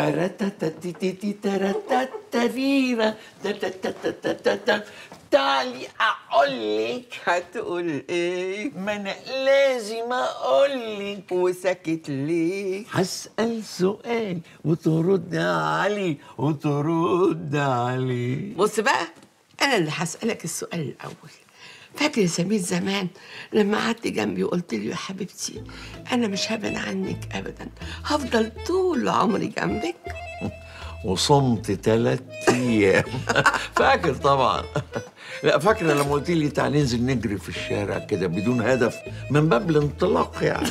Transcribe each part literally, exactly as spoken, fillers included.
تاراتاتاتيتي تاراتاتاريرا تاتاتاتاتاتا. تعالي اقول لك. هتقول ايه؟ ما انا لازم اقول لك. وساكت ليه؟ هسأل سؤال وترد عليه وترد عليه. بص بقى، انا اللي هسألك السؤال الاول. فاكر يا سمير زمان لما قعدت جنبي وقلت لي يا حبيبتي انا مش هبعد عنك ابدا، هفضل طول عمري جنبك؟ وصمت ثلاث ايام. فاكر طبعا. لا فاكره لما قلت لي تعالي ننزل نجري في الشارع كده بدون هدف من باب الانطلاق يعني.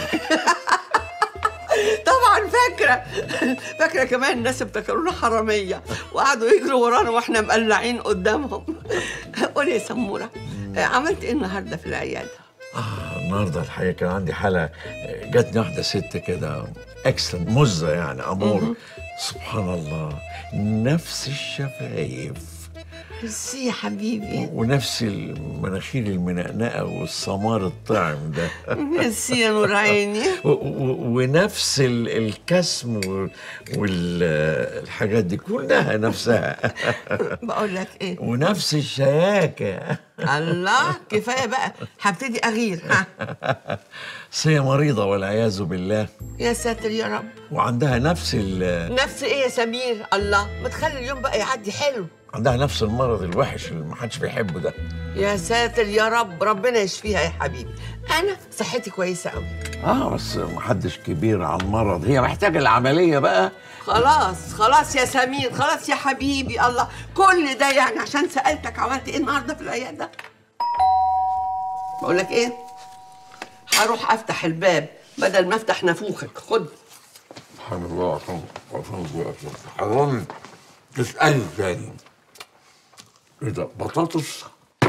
طبعا فاكره. فاكره كمان الناس افتكرونا حراميه وقعدوا يجروا ورانا واحنا مقلعين قدامهم. قولي يا سموره، عملت ايه النهارده في العياده؟ آه النهارده الحقيقه كان عندي حاله، جاتني واحده ست كده اكسلنت مزه يعني امور. سبحان الله، نفس الشفايف. ميرسي يا حبيبي. ونفس المناخير المنقنقه والسمار الطعم ده. ميرسي يا نور عيني. ونفس الكسم والحاجات دي كلها نفسها. بقول لك ايه؟ ونفس الشياكه. الله، كفايه بقى، هبتدي اغير. ها بس هي مريضه والعياذ بالله. يا ساتر يا رب. وعندها نفس ال نفس ايه يا سمير؟ الله، ما تخلي اليوم بقى يعدي حلو. عندها نفس المرض الوحش اللي ما حدش بيحبه ده. يا ساتر يا رب، ربنا يشفيها يا حبيبي. انا صحتي كويسه قوي. اه بس ما حدش كبير على المرض، هي محتاجه العمليه بقى. خلاص خلاص يا سمير، خلاص يا حبيبي. الله، كل ده يعني عشان سألتك عملت ايه النهارده في العيادة؟ بقول لك ايه؟ هروح افتح الباب بدل ما افتح نافوخك. خد. سبحان الله. عشان حرام تسألي تاني. ايه ده؟ بطاطس؟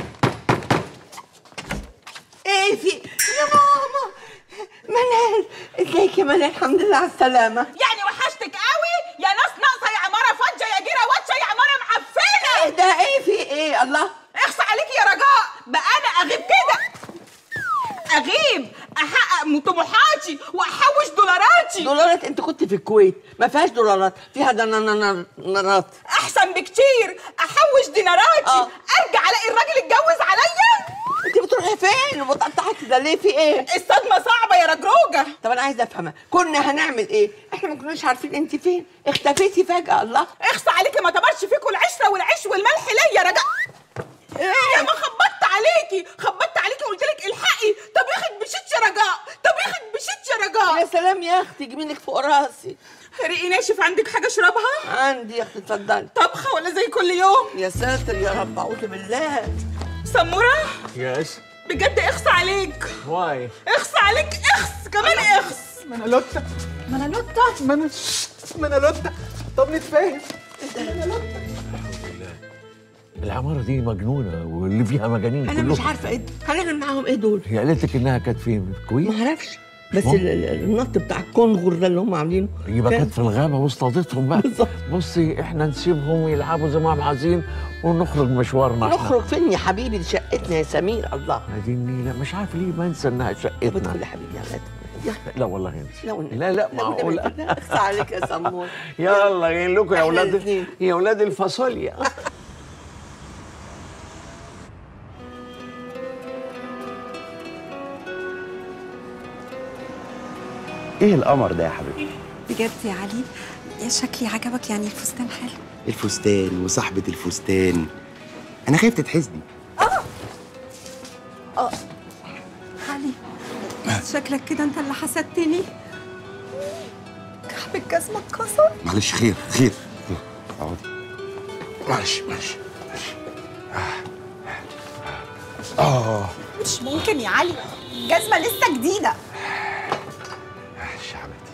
ايه في يا ماما؟ منال، ازيك يا منال؟ الحمد لله على السلامة. يعني وحشتك قوي يا ناس ناقصه، يا عماره فاضيه، يا جيره واتشه، يا عماره معفنه. ايه ده؟ ايه في ايه؟ الله، اخصى عليكي يا رجاء، بقى انا اغيب كده، اغيب احقق طموحاتي واحوش دولاراتي. دولارات؟ انت كنت في الكويت ما فيهاش دولارات، فيها دينارات. احسن بكتير، احوش ديناراتي. آه. ارجع الاقي الراجل اتجوز عليا. انت بتروحي فين ومتقطعه كده ليه؟ في ايه؟ الصدمه صعبه يا رجروجه. طب انا عايزه افهمها، كنا هنعمل ايه؟ احنا ما كناش عارفين انت فين، اختفيتي فجاه. الله، اخصى عليكي، ما تمرش فيكوا العشره والعيش والملح ليا يا رجاء. ايه؟ يا ما خبطت عليكي، خبطت عليكي وقلت لك الحقي. طب ياخد بشيت يا رجاء، طب ياخد بشيت يا رجاء. يا سلام يا اختي، جميلك فوق راسي. ريقي ناشف، عندك حاجه اشربها؟ عندي يا اختي، اتفضلي. طبخه ولا زي كل يوم؟ يا ساتر يا رب، اعوذ بالله. سموره يس. بجد اخصى عليك. واي؟ اخصى عليك، اخص كمان اخص. منالوتا منالوتا من... منالوتا. طب نتفاهم. العمارة دي مجنونة واللي فيها مجانين انا كلهم. مش عارفه ايه هنعمل معاهم ايه دول. هي قالت لك انها كانت فين؟ في الكويت؟ ما اعرفش، بس ال- ال- النط بتاع الكونغر ده اللي هم عاملينه يبقى كان- كانت في الغابة واصطادتهم بقى. بالظبط. بصي احنا نسيبهم يلعبوا زي ما هم عايزين ونخرج مشوارنا. احنا نخرج فين يا حبيبي؟ دي شقتنا يا سمير. الله، هذه النيلة مش عارف ليه بنسى انها طب شقتنا. ادخل يا حبيبي يا غدا. لا والله انت. لا والنبي. لا لا لا والنبي. معقولة. لا، اخصى عليك يا سمور. يلا جايين لكم يا إحنا اولاد، الاتنين. يا اولاد الفاصوليا. ايه القمر ده يا حبيبي؟ بجد يا علي، يا شكلي عجبك؟ يعني الفستان حلو. الفستان وصاحبة الفستان، انا خايف تتحسدي. علي، شكلك كده انت اللي حسدتني. كعب الجزمة اتكسر. معلش، خير خير خير. اقعدي. معلش معلش معلش. اه مش ممكن يا علي، جزمه لسه جديده. معلش يا حبيبتي.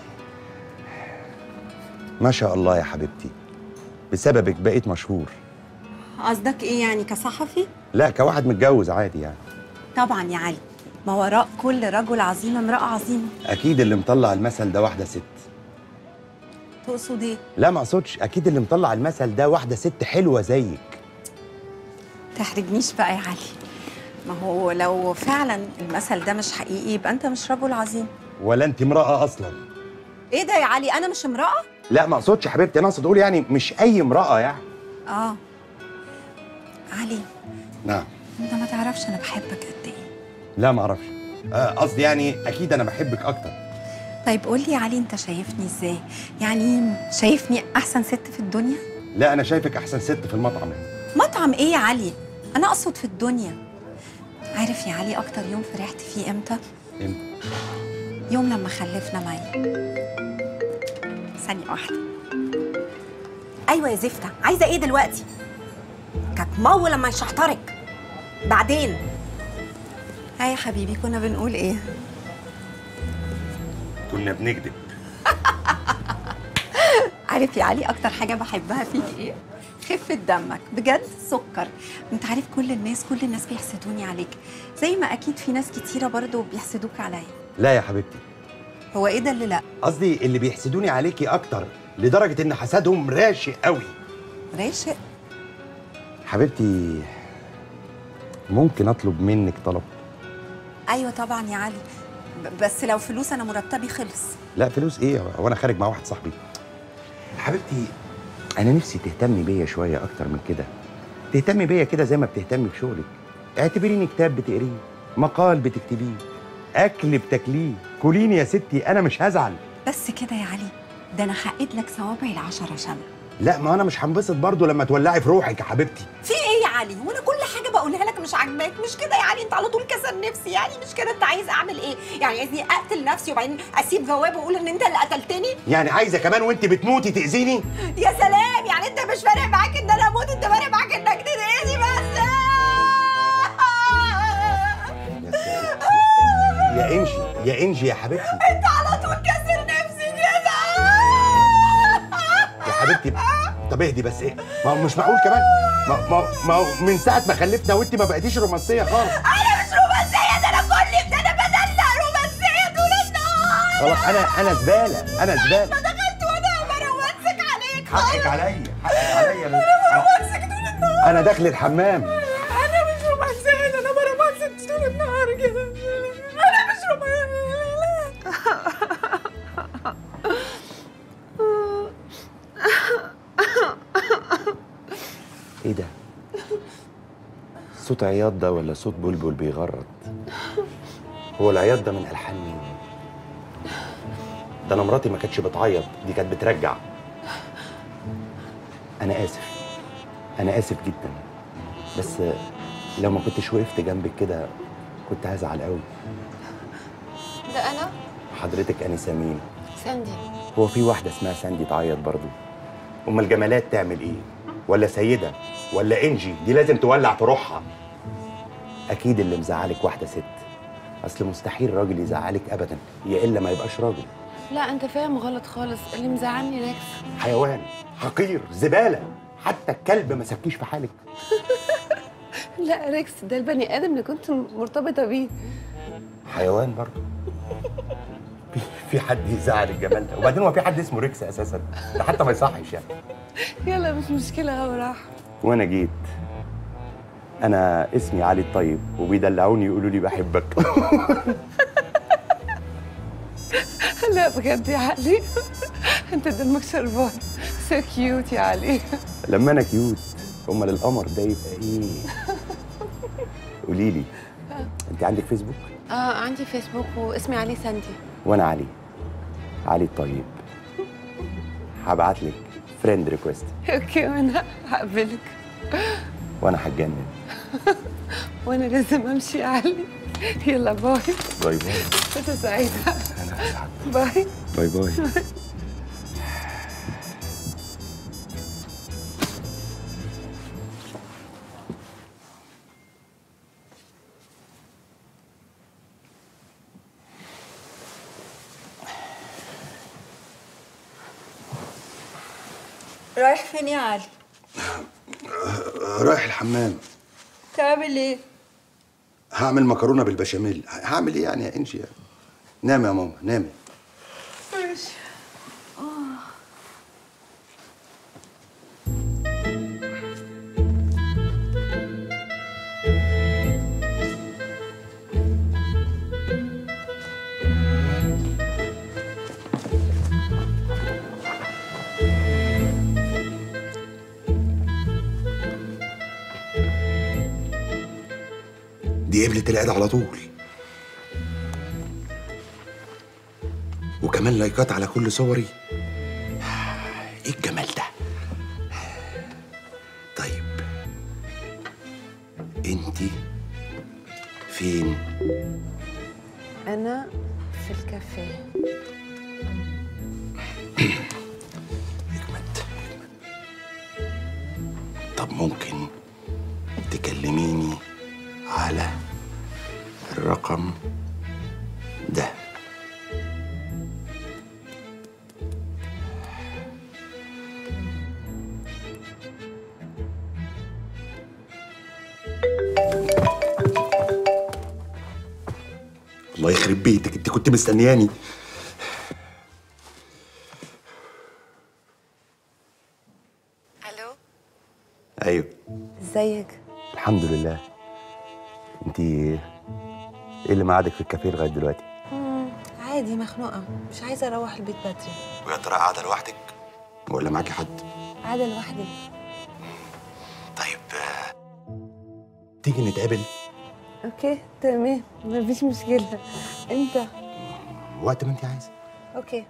ما شاء الله يا حبيبتي، بسببك بقيت مشهور. قصدك ايه يعني، كصحفي؟ لا، كواحد متجوز عادي يعني. طبعا يا علي، ما وراء كل رجل عظيم امرأة عظيمة. اكيد اللي مطلع المثل ده واحدة ست. تقصد ايه؟ لا ما اقصدش، اكيد اللي مطلع المثل ده واحدة ست حلوة زيك. تحرجنيش بقى يا علي، ما هو لو فعلا المثل ده مش حقيقي يبقى انت مش رجل عظيم. ولا انت امرأة اصلا. ايه ده يا علي، انا مش امرأة؟ لا ما اقصدش يا حبيبتي، انا اقصد اقول يعني مش اي امراه يعني. اه علي، نعم. انت ما تعرفش انا بحبك قد ايه. لا ما اعرفش، قصدي آه يعني اكيد انا بحبك اكتر. طيب قول لي يا علي، انت شايفني ازاي؟ يعني شايفني احسن ست في الدنيا؟ لا انا شايفك احسن ست في المطعم. مطعم ايه يا علي؟ انا اقصد في الدنيا. عارف يا علي اكتر يوم فرحت فيه امتى؟ امتى؟ يوم لما خلفنا معي. ثانية واحدة. ايوه يا زفته، عايزه ايه دلوقتي؟ كانت مو لما يشحطرك. بعدين هاي يا حبيبي، كنا بنقول ايه؟ كنا بنكذب. عارف يا علي اكتر حاجه بحبها فيك ايه؟ خفه دمك بجد، سكر. انت عارف كل الناس كل الناس بيحسدوني عليك، زي ما اكيد في ناس كتيره برضو بيحسدوك عليا. لا يا حبيبتي. هو ايه ده اللي لا؟ قصدي اللي بيحسدوني عليكي اكتر لدرجه ان حسدهم راشق قوي. راشق؟ حبيبتي ممكن اطلب منك طلب؟ ايوه طبعا يا علي، ب- بس لو فلوس انا مرتبي خلص. لا فلوس ايه، هو انا خارج مع واحد صاحبي. حبيبتي انا نفسي تهتمي بيا شويه اكتر من كده، تهتمي بيا كده زي ما بتهتمي بشغلك. اعتبريني كتاب بتقريه، مقال بتكتبيه، اكل بتاكليه، كليني يا ستي انا مش هزعل. بس كده يا علي؟ ده انا حقد لك صوابعي العشرة شمع. لا ما انا مش هنبسط برضو لما تولعي في روحك يا حبيبتي. في ايه يا علي؟ وانا كل حاجه بقولها لك مش عاجباك؟ مش كده يا علي؟ انت على طول كسر نفسي يعني، مش كده؟ انت عايز اعمل ايه؟ يعني عايزني اقتل نفسي وبعدين اسيب جواب واقول ان انت اللي قتلتني؟ يعني عايزه كمان وانت بتموتي تاذيني؟ يا سلام، يعني انت مش فارق معاك ان انا اموت، انت فارق معاك انك تضايقني بس. يا انجي يا انجي يا حبيبتي، انت على طول كسر نفسي كده يا حبيبتي. طب اهدي بس، ايه ما هو مش معقول كمان. ما ما ما هو من ساعه ما خلفنا وانت ما بقيتيش رومانسيه خالص. انا مش رومانسيه، ده انا كل ده انا بدلع رومانسيه طول النهار. خلاص انا انا زباله، انا زباله. ما دخلت وانا برومانسك عليك. حقك عليا، حقك عليا. انا برومانسك طول النهار. انا داخل الحمام. انا مش رومانسيه، ده انا برومانسك طول النهار كده. انا مش رومانسيه. ايه ده؟ صوت عياط ده ولا صوت بلبل بيغرد؟ هو العياط ده من الحان مين؟ ده انا مراتي ما كانتش بتعيط، دي كانت بترجع. انا اسف، انا اسف جدا، بس لو ما كنتش وقفت جنبك كده كنت هزعل قوي. ده انا حضرتك انسه مين؟ ساندي. هو في واحده اسمها ساندي تعيط برضو؟ امال جمالات تعمل ايه؟ ولا سيده ولا انجي دي لازم تولع في روحها. اكيد اللي مزعلك واحده ست، اصل مستحيل راجل يزعلك ابدا، يا الا ما يبقاش راجل. لا انت فاهم غلط خالص، اللي مزعلني ريكس. حيوان حقير زباله، حتى الكلب ما سابكيش في حالك. لا ريكس ده البني ادم اللي كنت مرتبطه بيه. حيوان برضه. في في حد يزعل الجمال ده؟ وبعدين هو في حد اسمه ريكس اساسا؟ ده حتى ما يصحش يعني. يلا مش مشكله، هو راح. وانا جيت. انا اسمي علي الطيب وبيدلعوني يقولوا لي بحبك. لا بجد يا علي، انت دمك شربان. سو كيوت يا علي. لما انا كيوت امال القمر ده يبقى ايه؟ قولي لي، انت عندك فيسبوك؟ اه عندي فيسبوك واسمي علي ساندي. وانا علي، علي الطيب. هبعت لك فريند ريكويست. اوكي وانا هقبلك. وانا هتجنن. وانا لازم امشي يا علي. يلا باي. باي باي. فرصة سعيدة. انا اسعد. باي. باي باي. رايح فين يا علي؟ رايح الحمام. تعمل ايه؟ هعمل مكرونه بالبشاميل. هعمل ايه يعني يا انجي؟ يعني نامي يا ماما نامي. ماشي. دي قبلت العيد على طول، وكمان لايكات على كل صوري. ايه الجمال ده؟ طيب انتي فين؟ أنا في الكافيه. حكمت، طب ممكن تكلميني على الرقم ده؟ الله يخرب بيتك، انت كنت مستنياني. ألو. ايوه ازيك؟ الحمد لله. انت ايه اللي معادك في الكافيه لغايه دلوقتي؟ مم. عادي، مخنوقة، مش عايزة أروح البيت بدري. ويا ترى قاعده لوحدك ولا معاكي حد؟ قاعدة لوحدي. طيب تيجي نتقابل أوكي تمام، مفيش مشكلة. أنت؟ وقت ما انت عايزه. أوكي.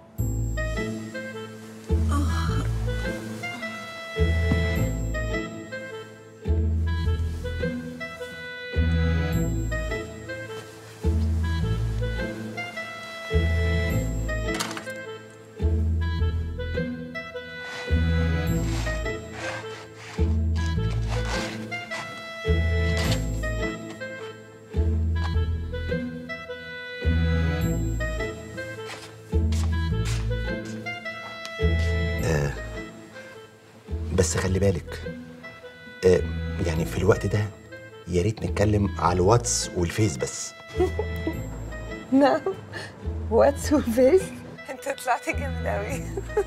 بس خلي بالك، آه يعني في الوقت ده يا ريت نتكلم على الواتس والفيس بس. نعم، واتس وفيس؟ انت طلعت جامد قوي.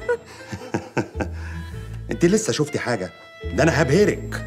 انت لسه شفتي حاجه؟ ده انا هبهرك.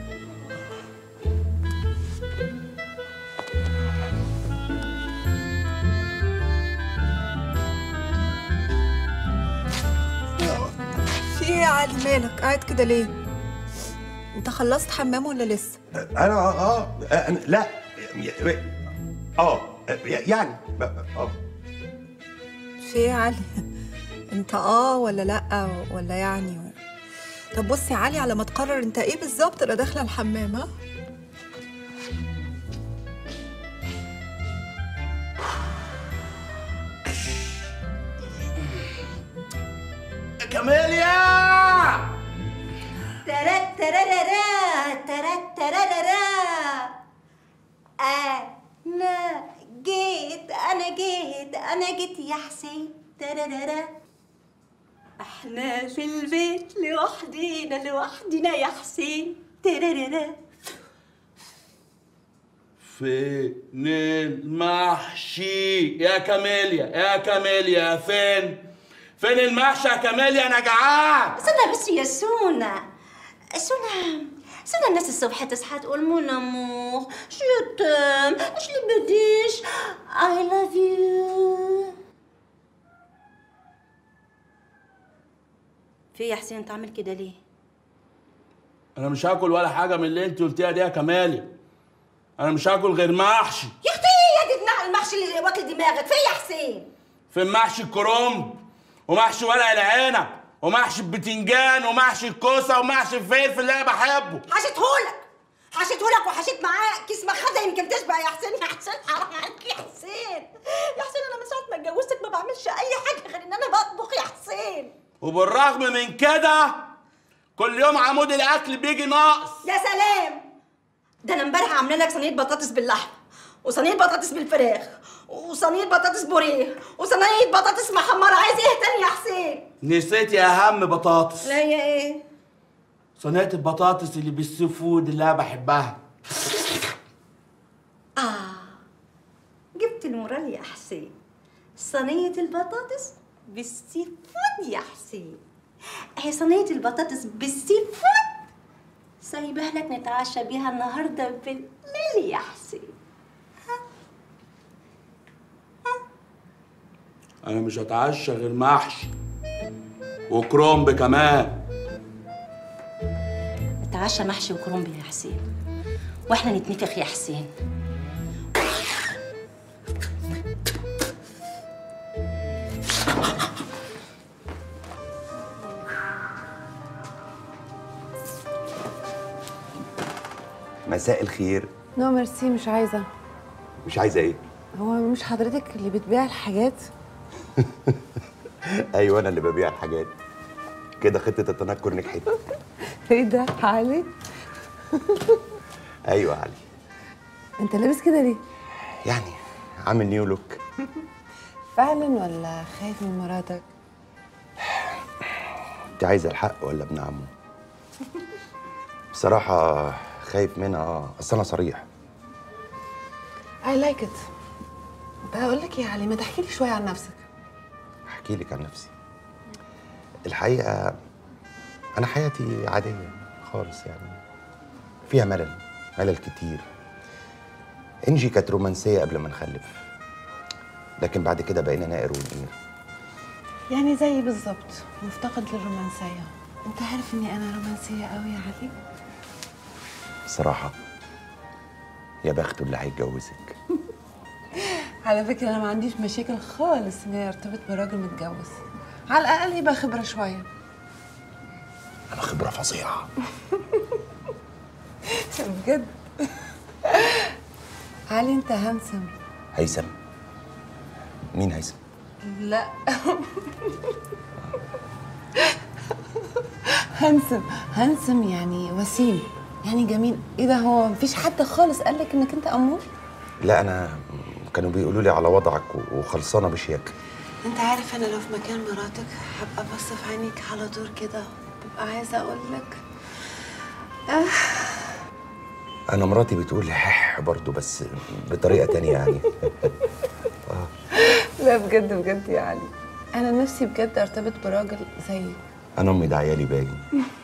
في ايه يا علي؟ مالك قاعد كده ليه؟ انت خلصت حمام ولا لسه؟ انا اه اه أنا لا اه يعني اه. في ايه يا علي؟ انت اه ولا لا ولا يعني ولا. طب بص يا علي، على ما تقرر انت ايه بالظبط انا داخله الحمام. ها كاميليا. ترات ترارارا ترات ترارارا. انا جيت انا جيت انا جيت يا حسين. ترارارا. احنا في البيت لوحدينا لوحدينا يا حسين. ترارارا. فين المحشي يا كاميليا؟ يا كاميليا فين؟ فين المحشي يا كاميليا؟ انا جعان. استنى بس يا سونا. سونا سونا الناس الصبح تصحى تقول مون امور جو تام اش لي بديش اي لاف يو. في يا حسين تعمل كده ليه؟ انا مش هاكل ولا حاجه من اللي انت قلتيها دي يا كمالي. انا مش هاكل غير محشي. يا اختي يا دي دماغ المحشي اللي واكل دماغك. في يا حسين؟ في محشي الكرنب ومحشي ورق العنب ومحشي البتنجان ومحشي الكوسه ومحشي الفلفل اللي انا بحبه. حشيتهولك حشيتهولك وحشيت معاه كيس مخده يمكن تشبع يا حسين. يا حسين حرام عليك يا حسين. يا حسين انا من ساعه ما اتجوزتك ما بعملش اي حاجه غير ان انا بطبخ يا حسين. وبالرغم من كده كل يوم عمود الاكل بيجي ناقص. يا سلام، ده انا امبارح عامله لك صينيه بطاطس باللحمه وصينيه بطاطس بالفراخ وصينيه بطاطس بوريه وصينيه بطاطس محمره. عايز ايه تاني يا حسين؟ نسيتي اهم بطاطس. لا يا ايه؟ صينيه البطاطس اللي بالسي فود اللي انا بحبها. اه جبت المورال يا حسين. صينيه البطاطس بالسي فود يا حسين. هي صينيه البطاطس بالسي فود سايبها لك نتعشى بيها النهارده بالليل يا حسين. انا مش هتعشى غير محشي وكرنب كمان. نتعشى محشي وكرنب يا حسين واحنا نتنفخ يا حسين مساء الخير. نو ميرسي، مش عايزه. مش عايزه ايه؟ هو مش حضرتك اللي بتبيع الحاجات؟ ايوه انا اللي ببيع الحاجات. كده خطه التنكر نجحت. ايه ده علي؟ ايوه علي. انت لابس كده ليه؟ يعني عامل نيو لوك. فعلا ولا خايف من مراتك؟ انت عايزه الحق ولا ابن عمه؟ بصراحه خايف منها. اه اصل انا صريح. I like it. بقول لك يا علي، ما تحكي لي شويه عن نفسك. احكي لك عن نفسي. الحقيقه انا حياتي عاديه خالص، يعني فيها ملل ملل كتير. انجي كانت رومانسيه قبل ما نخلف، لكن بعد كده بقينا نائر ونقير. يعني زيي بالظبط، مفتقد للرومانسيه. انت عارف اني انا رومانسيه قوي يا علي. بصراحه يا بخته اللي هيتجوزك. على فكره انا ما عنديش مشاكل خالص اني ارتبط براجل متجوز، على الاقل يبقى خبره شويه. انا خبره فظيعه. بجد. علي انت هانسم. هيثم؟ مين هيثم؟ لا. هانسم هانسم يعني وسيم، يعني جميل. ايه ده، هو مفيش حد خالص قال لك انك انت امور؟ لا انا كانوا بيقولوا لي على وضعك وخلصانه بشياكه. انت عارف انا لو في مكان مراتك هبقى بص في عينيك على طول كده، ببقى عايزه اقول لك آه. انا مراتي بتقول حح برضه، بس بطريقه تانية يعني. آه. لا بجد بجد يا علي، انا نفسي بجد ارتبط براجل زيك. انا امي ده عيالي باين.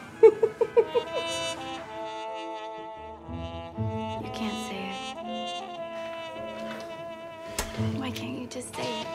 You can't say it. Why can't you just say it?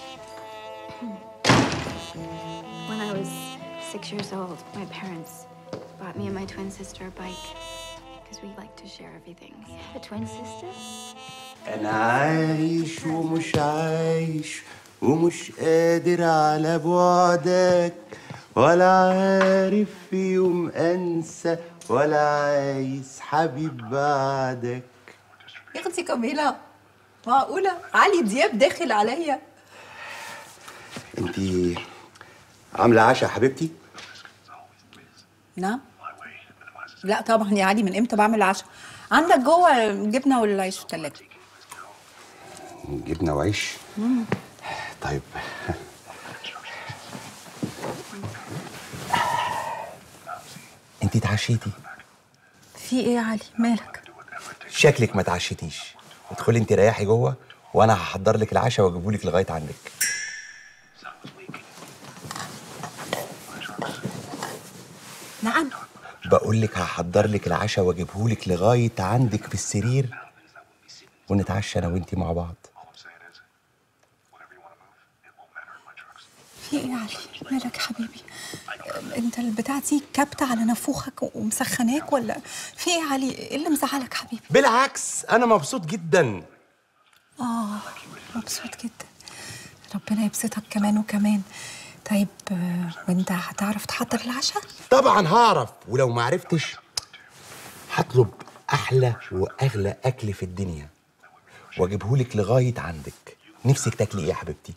When I was six years old, my parents bought me and my twin sister a bike because we like to share everything. You have a twin sister? انا عايش ومش عايش ومش قادر على بعدك، ولا عارف في يوم انسى، ولا عايز حبيب بعدك. يا اختي كاميلا، معقولة علي دياب داخل عليا؟ انتي عامله عشاء يا حبيبتي؟ نعم. لا طبعا يا علي، من امتى بعمل عشاء؟ عندك جوه الجبنه والعيش في الثلاجه. جبنه وعيش؟ مم. طيب. انتي اتعشيتي؟ في ايه يا علي، مالك؟ شكلك ما اتعشيتيش. ادخلي انتي ريحي جوه وانا هحضر لك العشاء واجيبه لك لغايه عندك. نعم. بقول لك هحضر لك العشاء واجيبه لك لغايه عندك في السرير، ونتعشى انا وانتي مع بعض. في ايه يا علي، مالك يا حبيبي؟ انت البتاع دي كابته على نافوخك ومسخناك ولا في ايه يا علي؟ ايه اللي مزعلك حبيبي؟ بالعكس انا مبسوط جدا. اه مبسوط جدا، ربنا يبسطك كمان وكمان. طيب وانت هتعرف تحضر العشاء؟ طبعا هعرف، ولو ما عرفتش هطلب احلى واغلى اكل في الدنيا واجيبه لك لغايه عندك. نفسك تاكلي ايه يا حبيبتي؟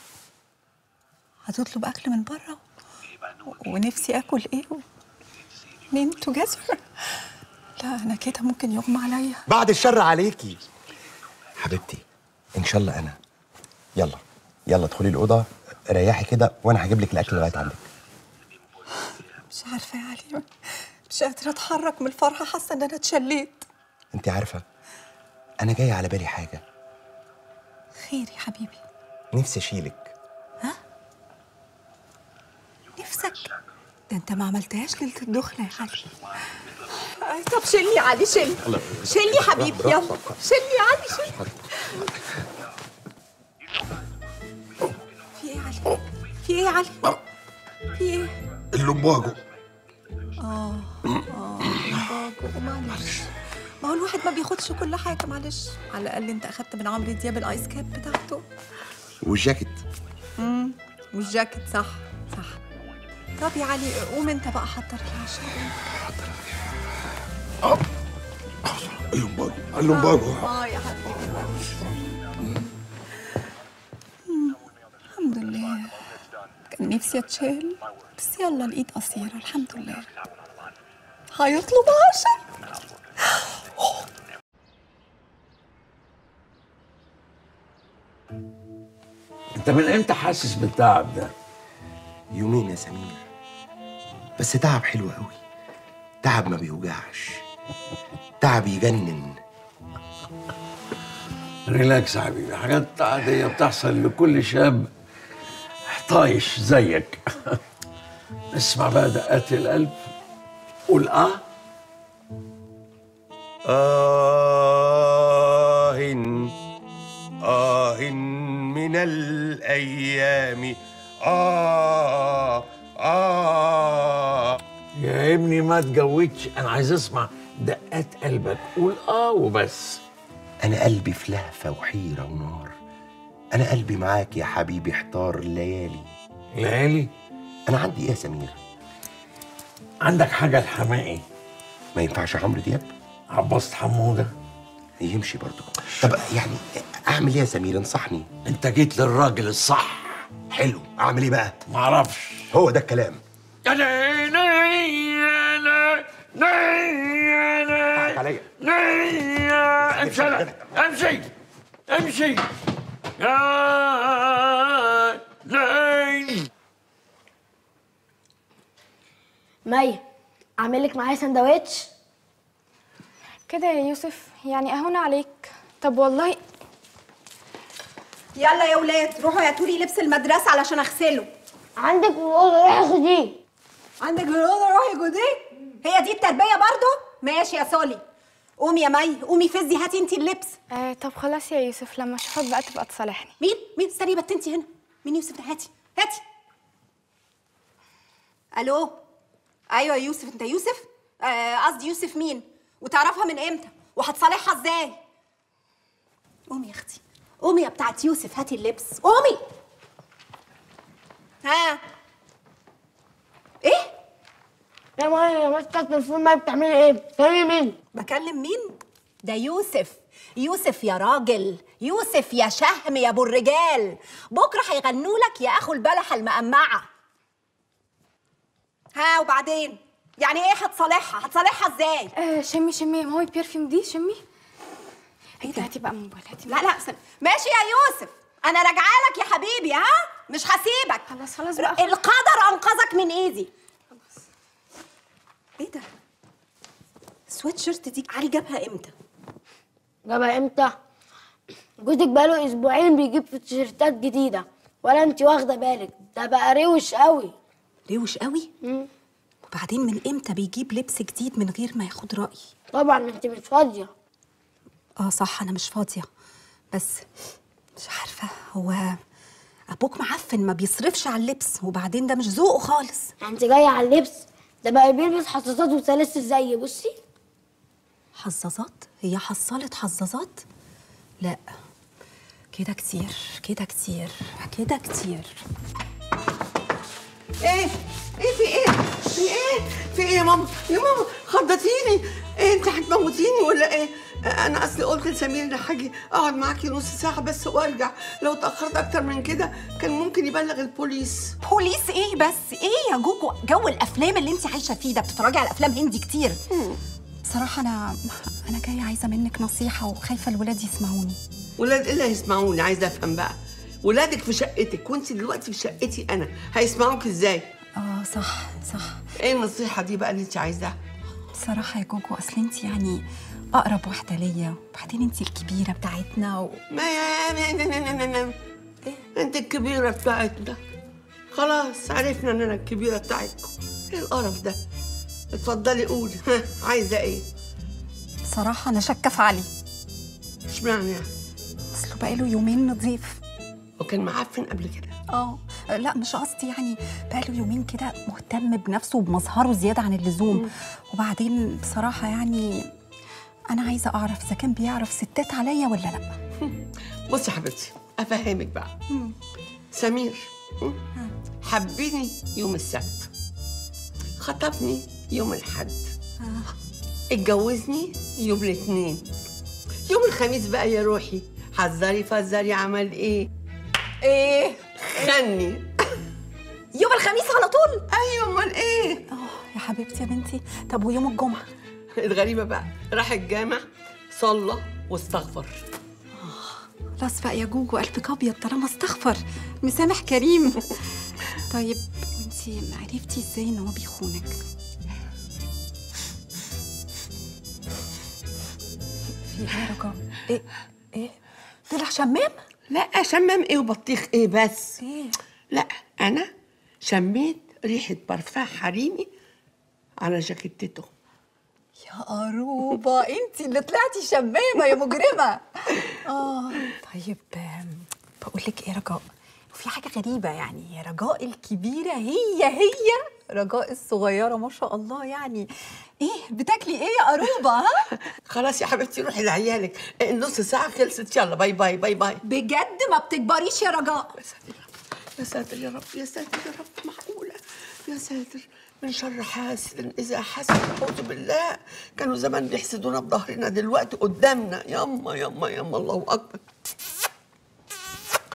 هتطلب اكل من بره ونفسي اكل ايه؟ نيم توجذر؟ لا انا كده ممكن يغمى عليا. بعد الشر عليكي حبيبتي، ان شاء الله. انا يلا يلا ادخلي الاوضه ريحي كده وانا هجيب لك الاكل لغايه عندك. مش عارفه يا علي، مش قادره اتحرك من الفرحه، حاسه ان انا اتشليت. انت عارفه انا جاي على بالي حاجه. خير يا حبيبي؟ نفسي اشيلك. ها؟ نفسك؟ ده انت ما عملتهاش ليله الدخله يا علي. طب شيلني يا علي، شيلني شيلني يا حبيبي، يلا شيلني يا علي، شيلني. في ايه يا علي؟ في ايه يا علي؟ في ايه؟ اللمباجو. اه اه اللمباجو، معلش. ما هو الواحد ما بياخدش كل حاجه، معلش. على الاقل انت اخدت من عمرو دياب الايس كاب بتاعته والجاكيت. امم والجاكيت، صح صح. طب يا علي قوم انت بقى حضر العشاء. حضر. اللومبارو اللومبارو. اه يا حبيبي. الحمد لله، كان نفسي اتشال بس يلا الايد قصيره الحمد لله. هيطلب عشاء. انت من امتى حاسس بالتعب ده؟ يومين يا سمير، بس تعب حلو قوي، تعب ما بيوجعش، تعب يجنن. ريلاكس يا حبيبي، حاجات عادية بتحصل لكل شاب طايش زيك. اسمع بقى دقات القلب، قول اه. آه آه من الأيام آه آه. يا ابني ما تجودش، انا عايز اسمع دقات قلبك، قول اه وبس. أنا قلبي في لهفة وحيرة ونار، أنا قلبي معاك يا حبيبي احتار الليالي. ليالي؟ أنا عندي إيه يا سمير؟ عندك حاجة الحماقي؟ ما ينفعش عمرو دياب؟ عباس حمودة؟ يمشي برضه. طب يعني أعمل إيه يا سمير؟ انصحني. أنت جيت للراجل الصح. حلو، أعمل إيه بقى؟ معرفش. هو ده الكلام. حقك عليا. امشي امشي امشي يا ليل. مي، اعمل لك معايا سندوتش؟ كده يا يوسف يعني اهون عليك. طب والله يلا يا ولاد روحوا هاتوا لي لبس المدرسه علشان اغسله. عندك في الاوضه، روحي خديه. عندك في الاوضه، روحي خديه. هي دي التربيه برضو؟ ماشي يا سولي. قومي يا مي، قومي فزي هاتي انتي اللبس. آه طب خلاص يا يوسف، لما اشوفك بقى تبقى تصالحني. مين؟ مين؟ استني بت انتي هنا. مين يوسف ده؟ هاتي هاتي. الو. ايوه يا يوسف، انت يوسف؟ قصدي آه يوسف مين؟ وتعرفها من امتى؟ وهتصالحها ازاي؟ قومي يا اختي، قومي يا بتاعت يوسف، هاتي اللبس، قومي. ها؟ ايه؟ يا ماما يا ماسكه التليفون، ما بتعملي ايه؟ بتكلمي مين؟ بكلم مين؟ ده يوسف. يوسف يا راجل، يوسف يا شهم يا ابو الرجال. بكره هيغنوا لك يا اخو البلحه المقمعه. ها وبعدين؟ يعني ايه هتصالحها؟ هتصالحها ازاي؟ آه شمي شمي يا مامي البرفيوم دي، شمي. هي هاتي بقى موبايل، هاتي. لا لا سن. ماشي يا يوسف، انا راجعه لك يا حبيبي. ها مش هسيبك. خلاص خلاص بقى، خلاص. القدر انقذك من ايدي. خلاص. ايه ده؟ السويت شيرت دي علي جابها امتى؟ جابها امتى؟ جوزك بقاله اسبوعين بيجيب في تيشيرتات جديده، ولا انت واخده بالك؟ ده بقى روش قوي. روش قوي؟ امم وبعدين من امتى بيجيب لبس جديد من غير ما ياخد رايي؟ طبعا انت مش فاضيه. اه صح، انا مش فاضيه، بس مش عارفه هو ابوك معفن ما بيصرفش على اللبس، وبعدين ده مش ذوقه خالص. انت جايه على اللبس؟ ده بقى بيلبس حظاظات وسلاسل زي، بصي. حظاظات؟ هي حصلت حظاظات؟ لا كده كتير، كده كتير، كده كتير. ايه ايه في ايه في ايه في ايه يا ماما؟ يا ماما خضتيني. ايه انت هتموتيني ولا ايه؟ انا اصلي قلت لسمير ان هاجي اقعد معاكي نص ساعه بس وارجع. لو اتاخرت اكتر من كده كان ممكن يبلغ البوليس. بوليس ايه بس؟ ايه يا جوجو جو الافلام اللي انت عايشه فيه ده؟ بتتفرجي على افلام هندي كتير. بصراحه انا انا جايه عايزه منك نصيحه وخايفه الولاد يسمعوني. ولاد ايه اللي هيسمعوني؟ عايزه افهم بقى. ولادك في شقتك وانت دلوقتي في شقتي انا، هيسمعوك ازاي؟ اه صح صح. ايه النصيحه دي بقى اللي انت عايزاها؟ بصراحه يا جوجو اصل انت يعني اقرب واحده ليا، وبعدين انت الكبيره بتاعتنا و... ما يا انت الكبيره بتاعتنا. خلاص عرفنا ان انا الكبيره بتاعتكم. ايه القرف ده؟ اتفضلي قولي، ها عايزه ايه؟ بصراحه انا شاكه في علي. اشمعنى يعني؟ اصله بقاله يومين نضيف. وكان معفن قبل كده؟ اه لا مش قصدي، يعني بقاله يومين كده مهتم بنفسه وبمظهره زياده عن اللزوم. مم. وبعدين بصراحه يعني انا عايزه اعرف اذا كان بيعرف ستات عليا ولا لا. بصي يا حبيبتي افهمك بقى. مم. سمير حبني يوم السبت، خطبني يوم الاحد. اتجوزني يوم الاثنين. يوم الخميس بقى يا روحي حذري فزري عمل ايه؟ ايه؟ خني. يوم الخميس على طول؟ ايوه امال ايه؟ اه يا حبيبتي يا بنتي. طب ويوم الجمعه؟ الغريبه بقى راح الجامع صلى واستغفر. خلاص بقى يا جوجو قلبك ابيض طالما استغفر. مسامح كريم. طيب وانتي عرفتي ازاي ان هو بيخونك؟ في ايه يا رجاء؟ ايه ايه طلع شمام؟ لا شمام ايه وبطيخ ايه بس. ايه؟ لا انا شميت ريحه برفان حريمي على جاكيتته. يا قروبه انتي اللي طلعتي شمامه يا مجرمه. اه طيب بقول لك ايه رجاء، في حاجه غريبه يعني، رجاء الكبيره هي هي رجاء الصغيره ما شاء الله يعني. ايه بتاكلي ايه يا قروبه؟ ها خلاص يا حبيبتي روحي لعيالك، النص ساعه خلصت، يلا باي باي باي باي. بجد ما بتكبريش يا رجاء. يا ساتر يا رب يا ساتر يا رب، معقوله؟ يا ساتر من شر حاسد اذا حسد، اعوذ بالله. كانوا زمان بيحسدونا بظهرنا، دلوقتي قدامنا. يما يما يما الله اكبر.